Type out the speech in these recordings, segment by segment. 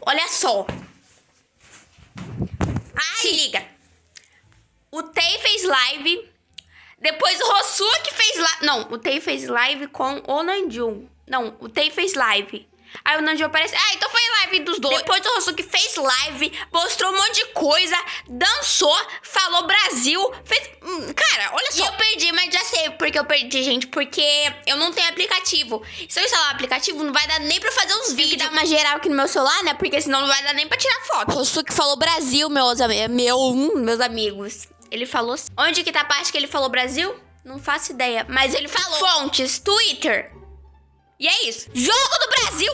Olha só. Se liga. O Tay fez live. Depois o Rosuki fez live. Não, o Tay fez live com o Namjoon. Não, o Tay fez live. Aí o Namjoon aparece. Ah, então foi live dos dois. Depois o Rosuki fez live, mostrou um monte de coisa, dançou, falou Brasil, fez... Cara, olha só. E eu perdi, mas já sei porque eu perdi, gente. Porque eu não tenho aplicativo. Se eu instalar o aplicativo, não vai dar nem pra fazer uns vídeos. Dar uma geral aqui no meu celular, né? Porque senão não vai dar nem pra tirar foto. O Rosuki falou Brasil, meus amigos. Ele falou... Onde que tá a parte que ele falou Brasil? Não faço ideia. Mas ele falou. Fontes, Twitter. E é isso. Jogo do Brasil.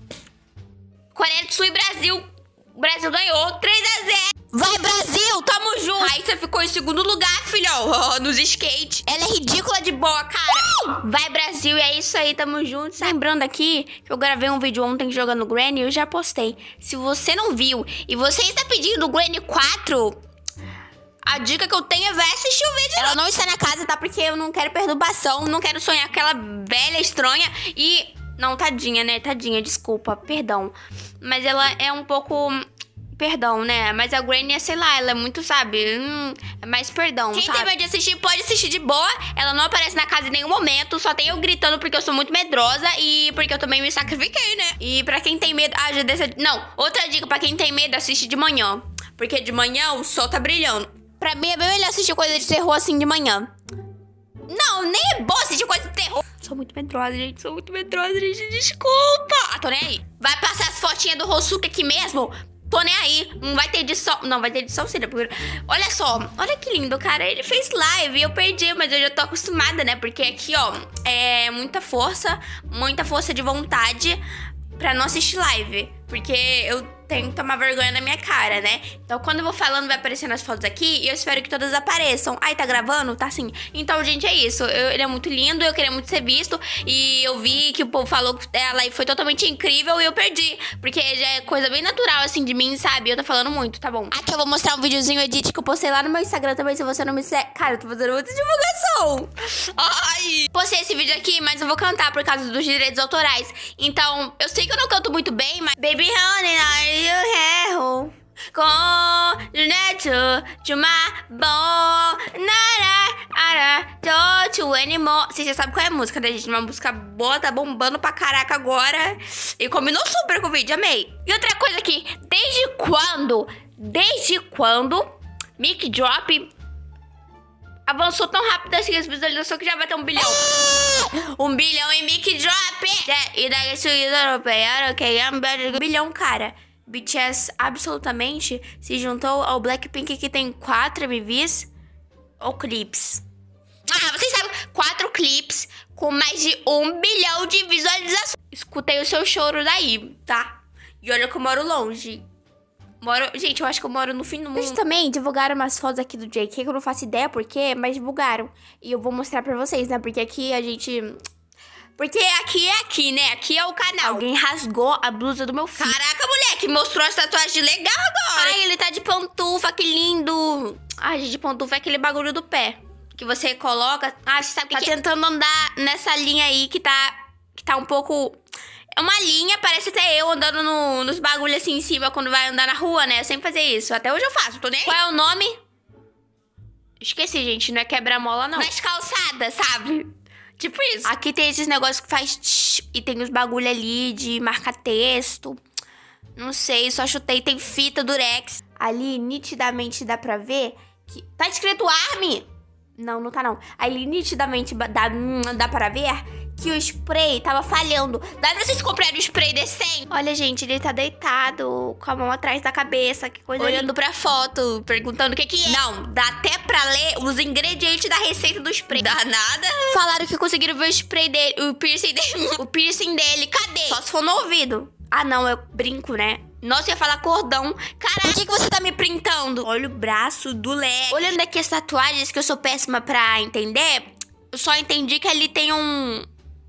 Coreia do Sul e Brasil. O Brasil ganhou 3-0. Vai, Brasil. Tamo junto. Raíssa ficou em segundo lugar, filhão. Nos skate. Ela é ridícula de boa, cara. Vai, Brasil. E é isso aí. Tamo junto. Lembrando aqui que eu gravei um vídeo ontem jogando Granny e eu já postei. Se você não viu e você está pedindo Granny 4... A dica que eu tenho é vai assistir o vídeo. Ela não está na casa, tá? Porque eu não quero perturbação, não quero sonhar com aquela velha estranha e... Não, tadinha, né? Tadinha, desculpa, perdão. Mas ela é um pouco... Perdão, né? Mas a Granny, sei lá, ela é muito, sabe? Mais perdão, Quem tem medo de assistir, pode assistir de boa. Ela não aparece na casa em nenhum momento. Só tem eu gritando porque eu sou muito medrosa e porque eu também me sacrifiquei, né? E pra quem tem medo... Ah, já desse... Não, outra dica pra quem tem medo, assiste de manhã. Porque de manhã o sol tá brilhando. Pra mim é bem melhor assistir coisa de terror assim de manhã. Não, nem é bom assistir coisa de terror. Sou muito medrosa, gente. Sou muito medrosa, gente. Desculpa. Ah, tô nem aí. Vai passar as fotinhas do Rosuki aqui mesmo? Tô nem aí. Não vai ter edição. Não, vai ter edição sim, né? Porque... Olha só. Olha que lindo, cara. Ele fez live e eu perdi, mas eu já tô acostumada, né? Porque aqui, ó, é muita força de vontade pra não assistir live. Porque eu tenho que tomar vergonha na minha cara, né? Então, quando eu vou falando, vai aparecendo as fotos aqui. E eu espero que todas apareçam. Ai, tá gravando? Tá sim. Então, gente, é isso. Ele é muito lindo, eu queria muito ser visto. E eu vi que o povo falou que a live foi totalmente incrível e eu perdi. Porque já é coisa bem natural, assim, de mim, sabe? Eu tô falando muito, tá bom? Aqui eu vou mostrar um videozinho edit que eu postei lá no meu Instagram também, se você não me segue. Cara, eu tô fazendo muita divulgação. Ai! Postei esse vídeo aqui, mas eu vou cantar por causa dos direitos autorais. Então, eu sei que eu não canto muito bem, mas... Baby honey, you have to my bone. Don't anymore. Vocês já sabem qual é a música, né, gente? Uma música boa, tá bombando pra caraca agora. E combinou super com o vídeo, amei. E outra coisa aqui, desde quando Mic Drop avançou tão rápido assim as visualizações que já vai ter 1 bilhão. 1 bilhão em Mic Drop. E daí isso europeia, ok? 1 bilhão, cara. BTS absolutamente se juntou ao Blackpink, que tem 4 MVs ou clipes. Ah, vocês sabem, 4 clipes com mais de 1 bilhão de visualizações. Escutei o seu choro daí, tá? E olha que eu moro longe. Gente, eu acho que eu moro no fim do mundo. Eles também divulgaram umas fotos aqui do JK, que eu não faço ideia por quê, mas divulgaram. E eu vou mostrar pra vocês, né? Porque aqui a gente... Porque aqui é aqui, né? Aqui é o canal. Alguém rasgou a blusa do meu filho. Caraca, moleque, mostrou as tatuagens legal agora. Ai, ele tá de pantufa, que lindo. Ai, gente, de pantufa é aquele bagulho do pé. Que você coloca... Ah, você sabe que... Tá tentando andar nessa linha aí que tá um pouco... É uma linha, parece até eu andando nos bagulhos assim em cima quando vai andar na rua, né? Eu sempre fazia isso. Até hoje eu faço, tô nem... Qual é o nome? Esqueci, gente. Não é quebra-mola, não. Nas calçadas, sabe? Tipo isso. Aqui tem esses negócios que faz tsh, e tem os bagulho ali de marcar texto. Não sei, só chutei. Tem fita durex. Ali, nitidamente, dá pra ver que... Tá escrito ARMY? Não, não tá não. Ali, nitidamente, dá pra ver que o spray tava falhando. Dá pra vocês comprarem um spray decente? Olha, gente, ele tá deitado com a mão atrás da cabeça. Que coisa. Olhando pra foto, perguntando o que que é. Não, dá até pra ler os ingredientes da receita do spray. Dá nada. Falaram que conseguiram ver o spray dele, o piercing dele. O piercing dele, cadê? Só se for no ouvido. Ah, não, eu brinco, né? Nossa, eu ia falar cordão. Caraca, por que você tá me printando? Olha o braço do Leque. Olhando aqui as tatuagens, que eu sou péssima pra entender, eu só entendi que ali tem um...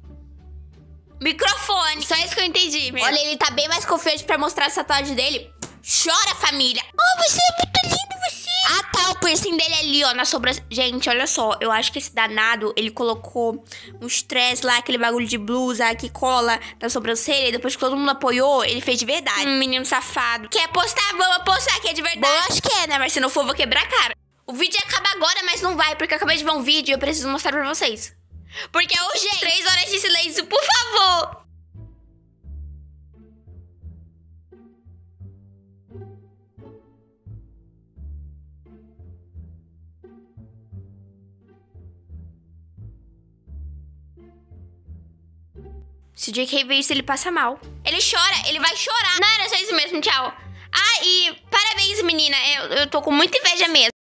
microfone. Só isso que eu entendi mesmo. Olha, ele tá bem mais confiante pra mostrar a tatuagem dele. Chora, família. Oh, você é muito lindo, você. Ah, tá, o piercing dele ali, ó, na sobrancelha. Gente, olha só, eu acho que esse danado, ele colocou um stress lá, aquele bagulho de blusa que cola na sobrancelha. E depois que todo mundo apoiou, ele fez de verdade. Menino safado. Quer postar? Vamos postar que é de verdade. Bom, acho que é, né? Mas se não for, eu vou quebrar a cara. O vídeo acaba agora, mas não vai, porque eu acabei de ver um vídeo e eu preciso mostrar pra vocês. Porque é urgente. 3 horas de silêncio, por favor. Se o JK ver isso, ele passa mal. Ele chora, ele vai chorar. Não, era só isso mesmo, tchau. Ah, e parabéns, menina. Eu tô com muita inveja mesmo.